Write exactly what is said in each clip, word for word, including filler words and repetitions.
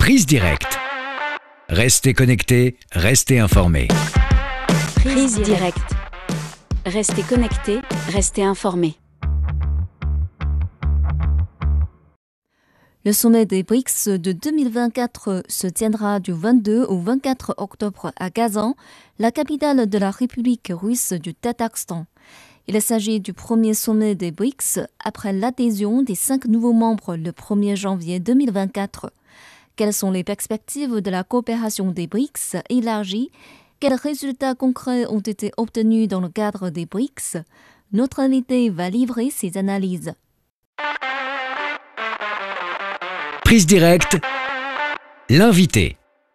Prise directe. Restez connectés, restez informés. Prise directe. Restez connectés, restez informés. Le sommet des B R I C S de deux mille vingt-quatre se tiendra du vingt-deux au vingt-quatre octobre à Kazan, la capitale de la République russe du Tatarstan. Il s'agit du premier sommet des B R I C S après l'adhésion des cinq nouveaux membres le premier janvier deux mille vingt-quatre. Quelles sont les perspectives de la coopération des B R I C S élargie? Quels résultats concrets ont été obtenus dans le cadre des B R I C S? Notre invité va livrer ses analyses. Prise directe, l'invité.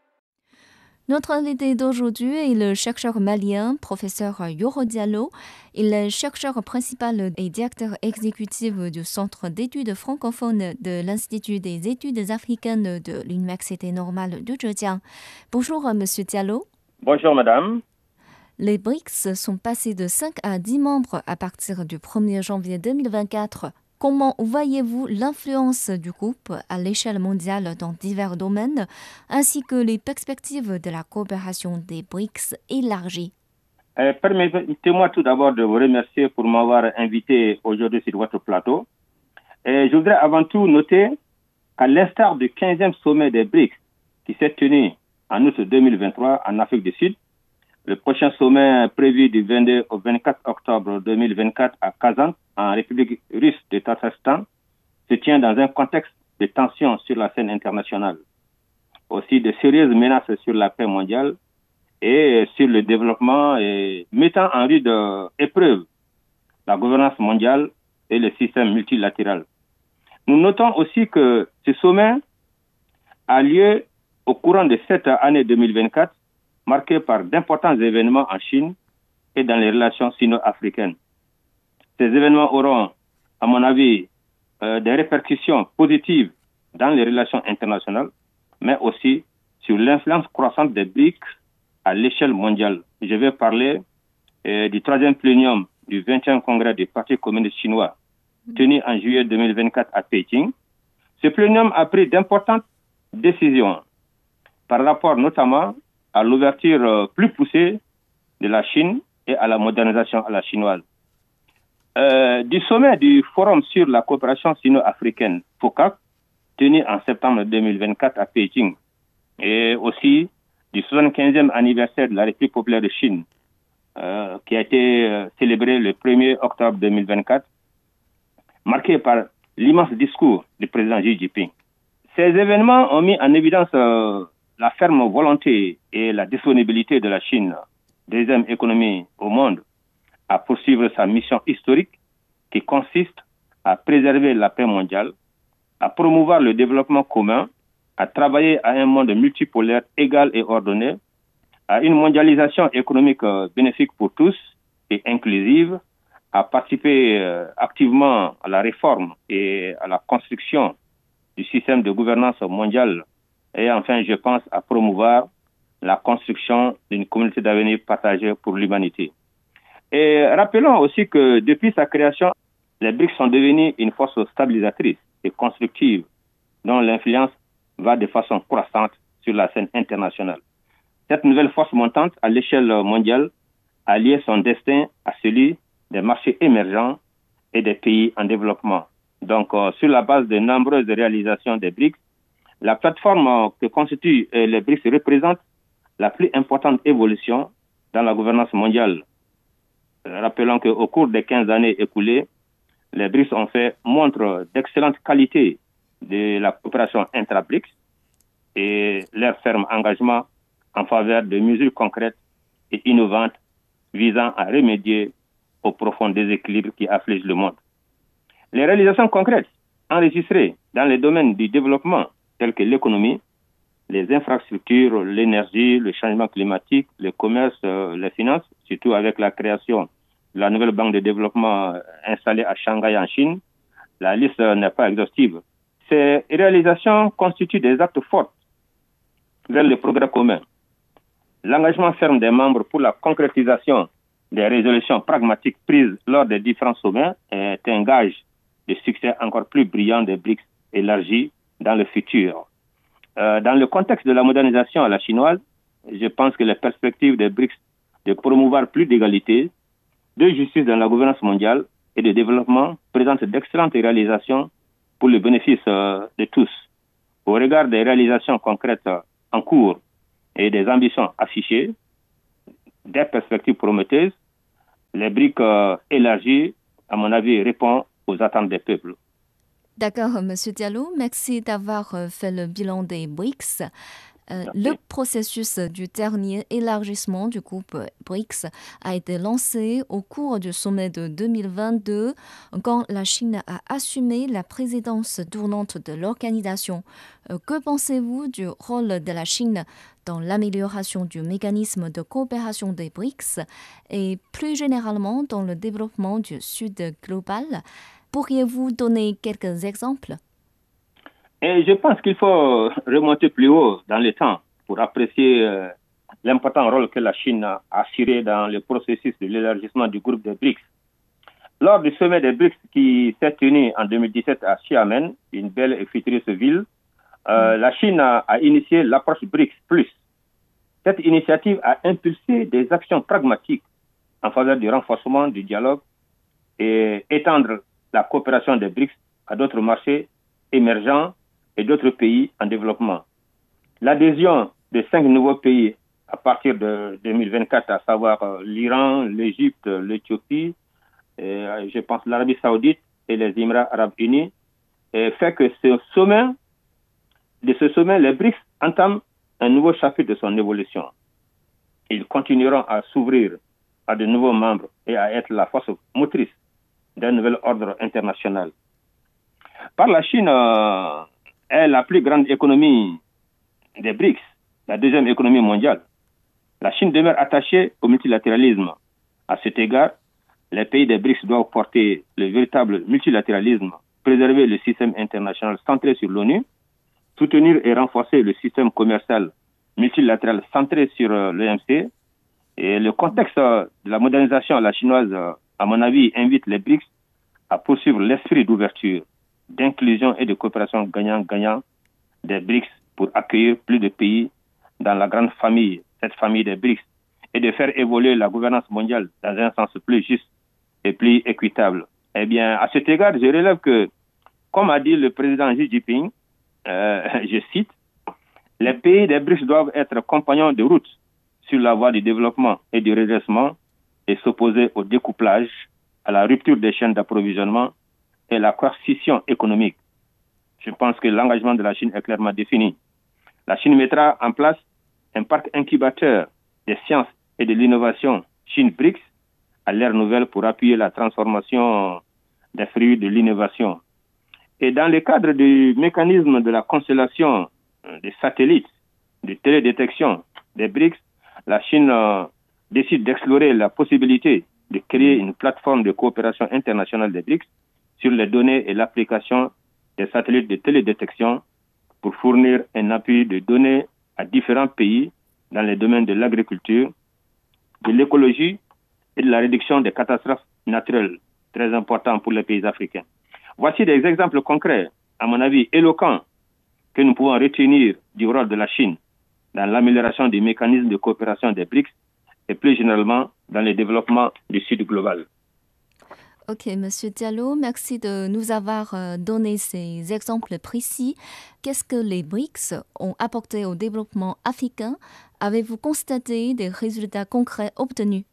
Notre invité d'aujourd'hui est le chercheur malien, professeur Yoro Diallo. Il est chercheur principal et directeur exécutif du Centre d'études francophones de l'Institut des études africaines de l'Université normale de Zhejiang. Bonjour, monsieur Diallo. Bonjour, madame. Les B R I C S sont passés de cinq à dix membres à partir du premier janvier deux mille vingt-quatre. Comment voyez-vous l'influence du groupe à l'échelle mondiale dans divers domaines, ainsi que les perspectives de la coopération des B R I C S élargie? euh, Permettez-moi tout d'abord de vous remercier pour m'avoir invité aujourd'hui sur votre plateau. Et je voudrais avant tout noter qu'à l'instar du quinzième sommet des B R I C S qui s'est tenu en août deux mille vingt-trois en Afrique du Sud, le prochain sommet prévu du vingt-deux au vingt-quatre octobre deux mille vingt-quatre à Kazan, en République russe de Tatarstan, se tient dans un contexte de tensions sur la scène internationale. Aussi de sérieuses menaces sur la paix mondiale et sur le développement, et mettant en rude épreuve la gouvernance mondiale et le système multilatéral. Nous notons aussi que ce sommet a lieu au courant de cette année deux mille vingt-quatre, marquée par d'importants événements en Chine et dans les relations sino-africaines. Ces événements auront, à mon avis, euh, des répercussions positives dans les relations internationales, mais aussi sur l'influence croissante des B R I C S à l'échelle mondiale. Je vais parler euh, du troisième plénium du vingtième congrès du Parti communiste chinois, tenu en juillet deux mille vingt-quatre à Pékin. Ce plénium a pris d'importantes décisions par rapport notamment à l'ouverture euh, plus poussée de la Chine et à la modernisation à la chinoise. Euh, du sommet du Forum sur la coopération sino-africaine, FOCAC, tenu en septembre deux mille vingt-quatre à Pékin, et aussi du soixante-quinzième anniversaire de la République populaire de Chine, euh, qui a été euh, célébré le premier octobre deux mille vingt-quatre, marqué par l'immense discours du président Xi Jinping. Ces événements ont mis en évidence euh, la ferme volonté et la disponibilité de la Chine, deuxième économie au monde, à poursuivre sa mission historique qui consiste à préserver la paix mondiale, à promouvoir le développement commun, à travailler à un monde multipolaire égal et ordonné, à une mondialisation économique bénéfique pour tous et inclusive, à participer euh, activement à la réforme et à la construction du système de gouvernance mondiale. Et enfin, je pense à promouvoir la construction d'une communauté d'avenir partagée pour l'humanité. Et rappelons aussi que depuis sa création, les B R I C S sont devenus une force stabilisatrice et constructive dont l'influence va de façon croissante sur la scène internationale. Cette nouvelle force montante à l'échelle mondiale a lié son destin à celui des marchés émergents et des pays en développement. Donc, euh, sur la base de nombreuses réalisations des B R I C S, la plateforme que constituent les B R I C S représente la plus importante évolution dans la gouvernance mondiale. Rappelons qu'au cours des quinze années écoulées, les B R I C S ont fait montre d'excellente qualité de la coopération intra-B R I C S et leur ferme engagement en faveur de mesures concrètes et innovantes visant à remédier au profond déséquilibre qui afflige le monde. Les réalisations concrètes enregistrées dans les domaines du développement tels que l'économie, les infrastructures, l'énergie, le changement climatique, le commerce, euh, les finances, surtout avec la création de la nouvelle banque de développement installée à Shanghai en Chine. La liste n'est pas exhaustive. Ces réalisations constituent des actes forts vers le progrès commun. L'engagement ferme des membres pour la concrétisation des résolutions pragmatiques prises lors des différents sommets est un gage de succès encore plus brillant des B R I C S élargis dans le futur. Euh, dans le contexte de la modernisation à la chinoise, je pense que les perspectives des BRICS de promouvoir plus d'égalité, de justice dans la gouvernance mondiale et de développement présentent d'excellentes réalisations pour le bénéfice euh, de tous. Au regard des réalisations concrètes euh, en cours et des ambitions affichées, des perspectives prometteuses, les BRICS euh, élargis, à mon avis, répondent aux attentes des peuples. D'accord, Monsieur Diallo, merci d'avoir euh, fait le bilan des BRICS. Euh, le processus du dernier élargissement du groupe BRICS a été lancé au cours du sommet de deux mille vingt-deux quand la Chine a assumé la présidence tournante de l'organisation. Euh, que pensez-vous du rôle de la Chine dans l'amélioration du mécanisme de coopération des BRICS et plus généralement dans le développement du Sud global? Pourriez-vous donner quelques exemples? Et je pense qu'il faut remonter plus haut dans le temps pour apprécier euh, l'important rôle que la Chine a assuré dans le processus de l'élargissement du groupe des BRICS. Lors du sommet des BRICS qui s'est tenu en deux mille dix-sept à Xiamen, une belle et futuriste ville, euh, mmh. la Chine a, a initié l'approche BRICS plus. Cette initiative a impulsé des actions pragmatiques en faveur du renforcement du dialogue et étendre la coopération des BRICS à d'autres marchés émergents et d'autres pays en développement. L'adhésion de cinq nouveaux pays à partir de deux mille vingt-quatre, à savoir euh, l'Iran, l'Égypte, l'Éthiopie, et, euh, je pense l'Arabie Saoudite et les Émirats Arabes Unis, et fait que ce sommet, de ce sommet, les BRICS entament un nouveau chapitre de son évolution. Ils continueront à s'ouvrir à de nouveaux membres et à être la force motrice d'un nouvel ordre international. Par la Chine euh, est la plus grande économie des BRICS, la deuxième économie mondiale. La Chine demeure attachée au multilatéralisme. À cet égard, les pays des BRICS doivent porter le véritable multilatéralisme, préserver le système international centré sur l'ONU, soutenir et renforcer le système commercial multilatéral centré sur euh, l'O M C. Et le contexte euh, de la modernisation à la chinoise, euh, à mon avis, invite les BRICS à poursuivre l'esprit d'ouverture, d'inclusion et de coopération gagnant-gagnant des BRICS pour accueillir plus de pays dans la grande famille, cette famille des BRICS, et de faire évoluer la gouvernance mondiale dans un sens plus juste et plus équitable. Eh bien, à cet égard, je relève que, comme a dit le président Xi Jinping, euh, je cite, « Les pays des BRICS doivent être compagnons de route sur la voie du développement et du redressement et s'opposer au découplage, à la rupture des chaînes d'approvisionnement et la coercition économique. » Je pense que l'engagement de la Chine est clairement défini. La Chine mettra en place un parc incubateur des sciences et de l'innovation Chine-BRICS à l'ère nouvelle pour appuyer la transformation des fruits de l'innovation. Et dans le cadre du mécanisme de la constellation des satellites de télédétection des BRICS, la Chine euh, décide d'explorer la possibilité de créer une plateforme de coopération internationale des BRICS sur les données et l'application des satellites de télédétection pour fournir un appui de données à différents pays dans les domaines de l'agriculture, de l'écologie et de la réduction des catastrophes naturelles, très important pour les pays africains. Voici des exemples concrets, à mon avis éloquents, que nous pouvons retenir du rôle de la Chine dans l'amélioration des mécanismes de coopération des BRICS et plus généralement dans le développement du Sud global. Ok, Monsieur Diallo, merci de nous avoir donné ces exemples précis. Qu'est-ce que les BRICS ont apporté au développement africain? Avez-vous constaté des résultats concrets obtenus?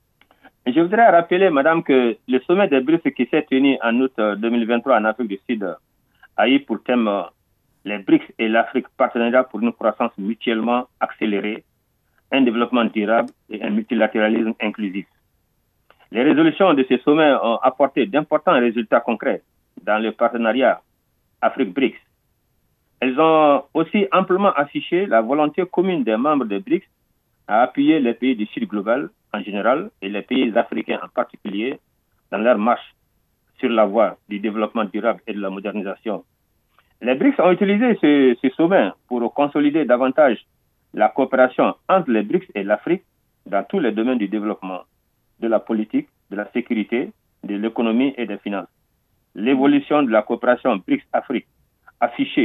Je voudrais rappeler, Madame, que le sommet des BRICS qui s'est tenu en août deux mille vingt-trois en Afrique du Sud a eu pour thème les BRICS et l'Afrique, partenariat pour une croissance mutuellement accélérée, un développement durable et un multilatéralisme inclusif. Les résolutions de ce sommet ont apporté d'importants résultats concrets dans le partenariat Afrique-BRICS. Elles ont aussi amplement affiché la volonté commune des membres des BRICS à appuyer les pays du Sud global en général et les pays africains en particulier dans leur marche sur la voie du développement durable et de la modernisation. Les BRICS ont utilisé ce, ce sommet pour consolider davantage la coopération entre les BRICS et l'Afrique dans tous les domaines du développement, de la politique, de la sécurité, de l'économie et des finances. L'évolution de la coopération BRICS-Afrique, affichée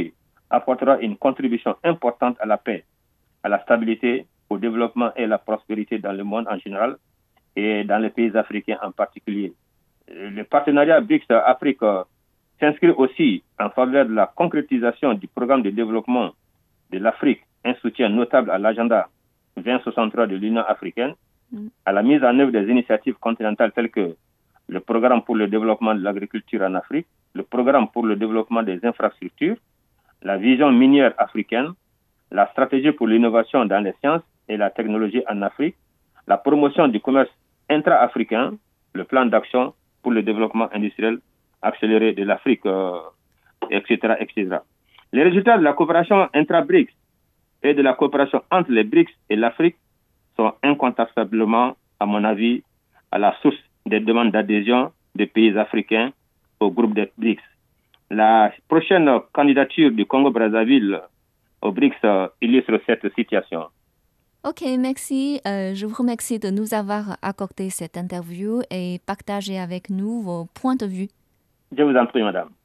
apportera une contribution importante à la paix, à la stabilité, au développement et à la prospérité dans le monde en général et dans les pays africains en particulier. Le partenariat BRICS-Afrique s'inscrit aussi en faveur de la concrétisation du programme de développement de l'Afrique, un soutien notable à l'agenda vingt soixante-trois de l'Union africaine, à la mise en œuvre des initiatives continentales telles que le programme pour le développement de l'agriculture en Afrique, le programme pour le développement des infrastructures, la vision minière africaine, la stratégie pour l'innovation dans les sciences et la technologie en Afrique, la promotion du commerce intra-africain, le plan d'action pour le développement industriel accéléré de l'Afrique, euh, et cetera, et cetera. Les résultats de la coopération intra-BRICS et de la coopération entre les BRICS et l'Afrique sont incontestablement, à mon avis, à la source des demandes d'adhésion des pays africains au groupe des BRICS. La prochaine candidature du Congo-Brazzaville au BRICS euh, illustre cette situation. Ok, merci. Euh, je vous remercie de nous avoir accordé cette interview et partagé avec nous vos points de vue. Je vous en prie, madame.